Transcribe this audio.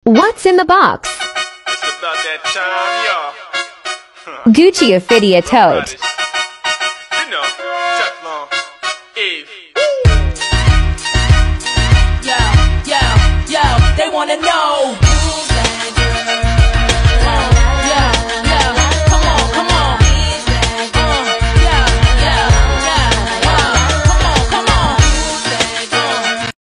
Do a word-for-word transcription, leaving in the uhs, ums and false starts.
What's in the box? It's about that time, y'all. Gucci Ophidia tote. You know, Teflon, Eve. Yo, yo, yo, they wanna know